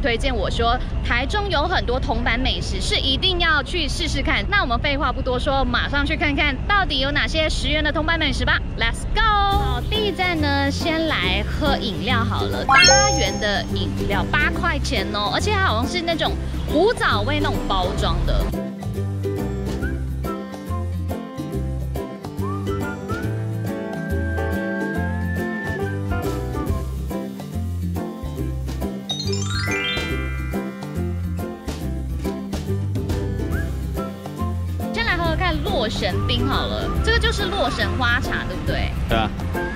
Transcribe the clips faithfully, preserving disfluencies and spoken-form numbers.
推荐我说，台中有很多铜板美食是一定要去试试看。那我们废话不多说，马上去看看到底有哪些十元的铜板美食吧 ！Let's go！ 好，第一站呢，先来喝饮料好了，八元的饮料，八块钱哦，而且它好像是那种古早味那种包装的。 洛神冰好了，这个就是洛神花茶，对不对？ 对啊。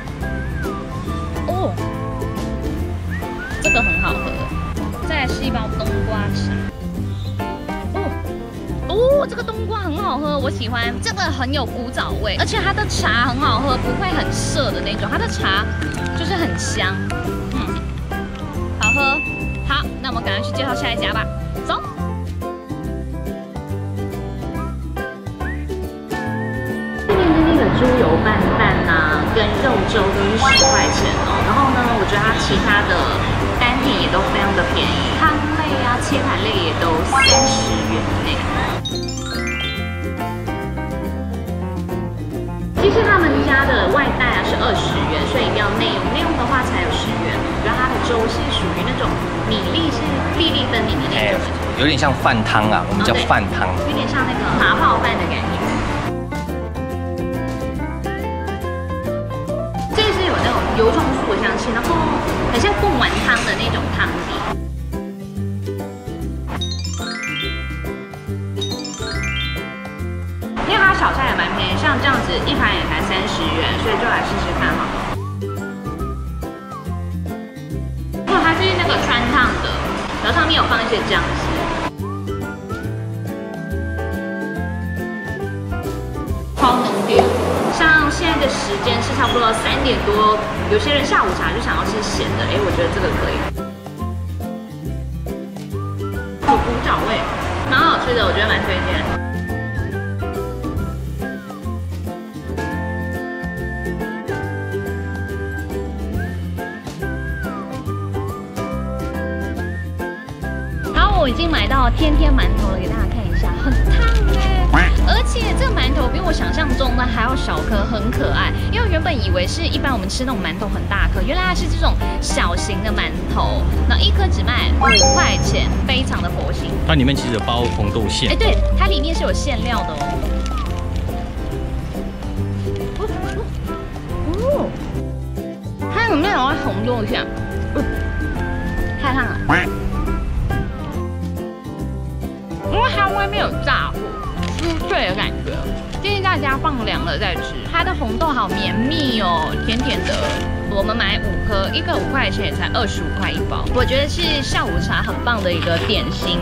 哦，这个很好喝。再来是一包冬瓜茶。哦哦，这个冬瓜很好喝，我喜欢。这个很有古早味，而且它的茶很好喝，不会很涩的那种。它的茶就是很香，嗯，好喝。好，那我们赶快去介绍下一家吧，走。 猪油拌饭呐、啊，跟肉粥都是十块钱哦。然后呢，我觉得它其他的单品也都非常的便宜，汤类啊、切盘类也都三十元内。其实他们家的外带啊是二十元，所以一定要内用，内用的话才有十元。我觉得它的粥是属于那种米粒是粒粒分明的那种， 有点像饭汤啊，我们叫饭汤， 有点像那个茶泡饭的感觉。 油葱酥的香气，然后很像贡丸汤的那种汤底。因为它小菜也蛮便宜，像这样子一盘也才三十元，所以就来试试看好了。如果它是那个川烫的，然后上面有放一些姜丝。 超能丢，像现在的时间是差不多三点多，有些人下午茶就想要吃咸的，哎，我觉得这个可以，有古早味，蛮好吃的，我觉得蛮推荐。然后我已经买到天天馒头了，给大家看一下，很烫哎。 而且这个馒头比我想象中的还要小颗，很可爱。因为原本以为是一般我们吃那种馒头很大颗，原来它是这种小型的馒头，那一颗只卖五块钱，非常的佛心。 它里面其实有包红豆馅， 哎，对，它里面是有馅料的哦。哦，它里面有红豆馅，嗯，太烫了，因为它外面有炸过。 酥脆的感觉，建议大家放凉了再吃。它的红豆好绵密哦，甜甜的。我们买五颗，一个五块钱，也才二十五块一包。我觉得是下午茶很棒的一个点心。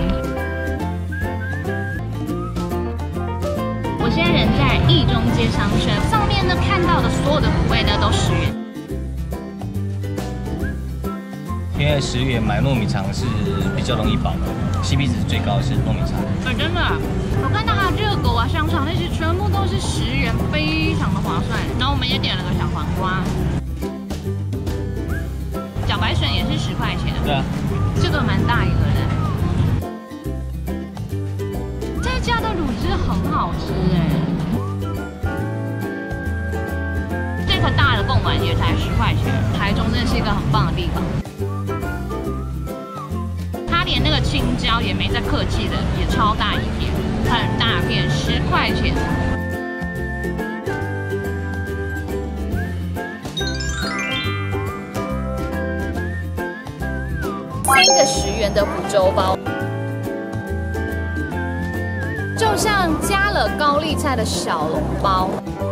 我现在人在义中街商圈，上面呢看到的所有的卤味呢都十元。 因为十元买糯米肠是比较容易饱的 ，C P 值最高的是糯米肠。 哎，真的。 我看到它热狗啊、香肠那些全部都是十元，非常的划算。然后我们也点了个小黄瓜，茭白笋也是十块钱。 对啊， 这个蛮大一个的。这家的卤汁很好吃哎，这颗大的贡丸也才十块钱。台中真的是一个很棒的地方。 连那个青椒也没再客气的，也超大一片，很大片，十块钱。三个十元的福州包，就像加了高丽菜的小笼包，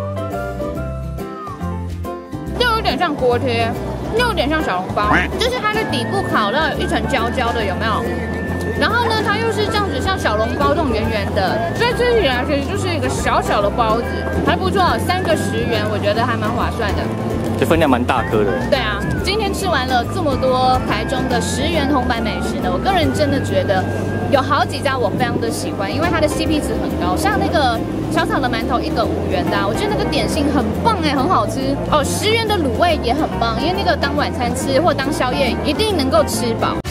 就有点像锅贴。 又有点像小笼包，就是它的底部烤到有一层焦焦的，有没有？然后呢，它又是这样子，像小笼包这种圆圆的，所以吃起来其实就是一个小小的包子，还不错，三个十元，我觉得还蛮划算的。 这分量蛮大颗的。 对啊，今天吃完了这么多台中的十元铜板美食呢，我个人真的觉得有好几家我非常的喜欢，因为它的 C P 值很高，像那个。 小炒的馒头一个五元的、啊，我觉得那个点心很棒哎，很好吃哦。十元的卤味也很棒，因为那个当晚餐吃或当宵夜一定能够吃饱。